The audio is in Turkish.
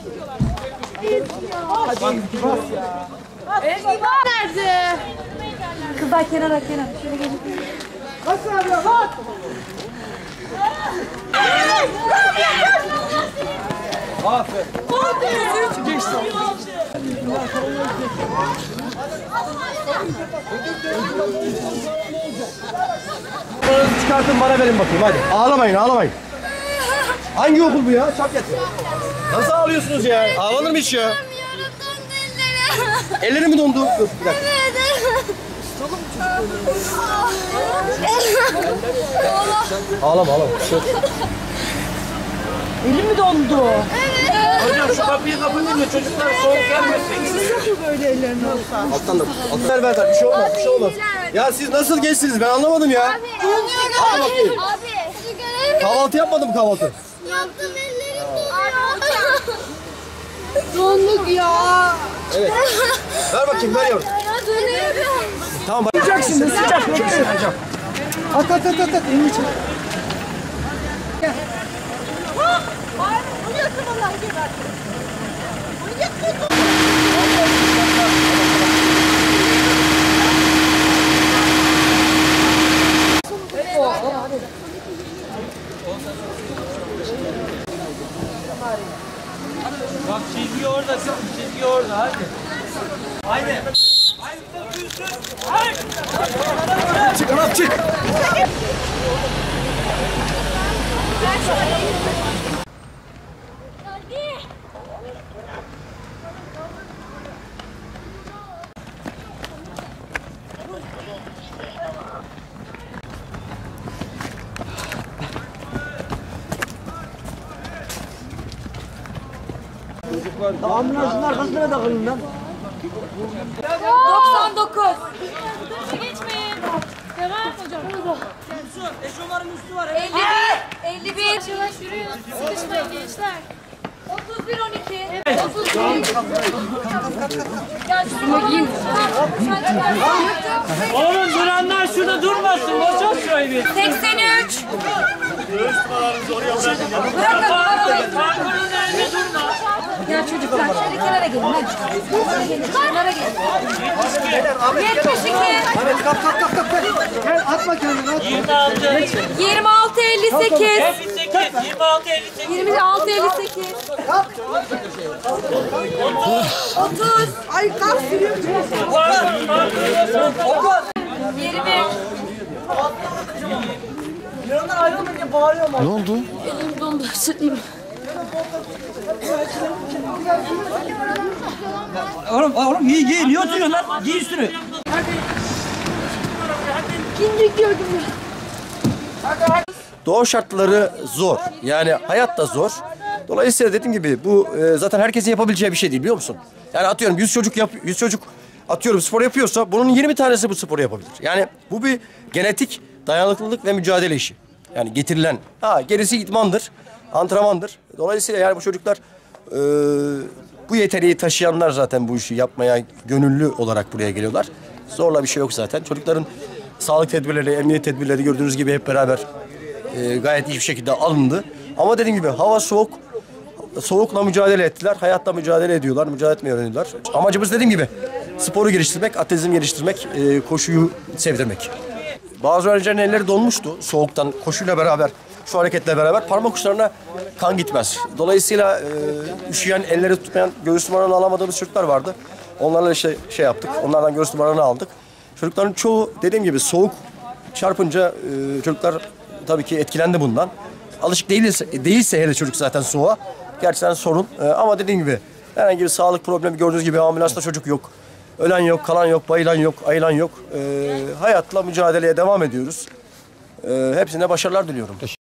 Nerede? Kızlar kenara. Şöyle gelin. Nasıl abi? Bak. Aferin. Geçti. Paranızı çıkartın bana verin bakayım hadi. Ağlamayın. Hangi okul bu ya? Çak getir. Nasıl ağlıyorsunuz ya? Ağlanır mı hiç ya? Ellerim mi dondu? Dur bir dakika. Ağlama. Elim mi dondu? Hocam şu kapıyı kapatın da çocuklar soğuk gelmesin. Nasıl böyle ellerini olsa? Alttan ver. Bir şey olmaz. Ya siz nasıl geçsiniz? Ben anlamadım ya. Hadi bakayım. Kahvaltı yapmadım kahvaltı. Yaptım ellerim donuyor. Donduk ya. Evet. Ver bakayım ver yavrum. Dönüyorum. Tamam bak. Sıcak şimdi sıcak. At. Elini çek. Uyuyorsun Allah gibi. Uyuyorsun. Bak çizgi orada, çizgi orada hadi. Haydi. Çık anam çık. Ambulansın arkasına takılın lan. 99. Geçmeyin. Devam hocam. Eşoların üstü var. 51. Yavaş yürüyün. Sıkışmayın gençler. 31 12. 31. Gel şunu giyeyim. Oğlum duranlar şurada durmasın. Boşalt şurayı bir. 83. Parkurun önünde durma. Ya çocuklar şöyle kenara gelin. Kenara gelin. 72. Evet kalk. Gel atma kendini at. 26 58. 58. 26 58. 26 58. 30. Ay kalk sürüyor. 20. Yanından ayrılmayınca bağırıyor mu? Ne oldu? Elim dondu. Sırtlayayım. Oğlum giy. Niye oturuyorsun lan? Giy üstünü. İkinci gördüm ya. Doğu şartları zor. Yani hayat da zor. Dolayısıyla dediğim gibi bu zaten herkesin yapabileceği bir şey değil biliyor musun? Yani atıyorum 100 çocuk atıyorum spor yapıyorsa bunun 20 tanesi bu sporu yapabilir. Yani bu bir genetik dayanıklılık ve mücadele işi. Yani getirilen. Gerisi idmandır, antrenmandır. Dolayısıyla yani bu çocuklar bu yeteneği taşıyanlar zaten bu işi yapmaya gönüllü olarak buraya geliyorlar. Zorla bir şey yok zaten. Çocukların sağlık tedbirleri, emniyet tedbirleri gördüğünüz gibi hep beraber gayet iyi bir şekilde alındı. Ama dediğim gibi hava soğuk. Soğukla mücadele ettiler. Hayatla mücadele ediyorlar. Mücadele etmeyi öğreniyorlar. Amacımız dediğim gibi sporu geliştirmek, atletizm geliştirmek, koşuyu sevdirmek. Bazı öğrencilerin elleri donmuştu soğuktan, koşuyla beraber, şu hareketle beraber parmak uçlarına kan gitmez. Dolayısıyla üşüyen, elleri tutmayan, göğüs numaralarını alamadığımız çocuklar vardı. Onlarla işte şey yaptık, onlardan göğüs numaralarını aldık. Çocukların çoğu dediğim gibi soğuk çarpınca çocuklar tabii ki etkilendi bundan. Alışık değilse hele çocuk zaten soğuğa gerçekten sorun. Ama dediğim gibi herhangi bir sağlık problemi gördüğünüz gibi ambulansta çocuk yok. Ölen yok, kalan yok, bayılan yok, ayılan yok. Hayatla mücadeleye devam ediyoruz. Hepsine başarılar diliyorum.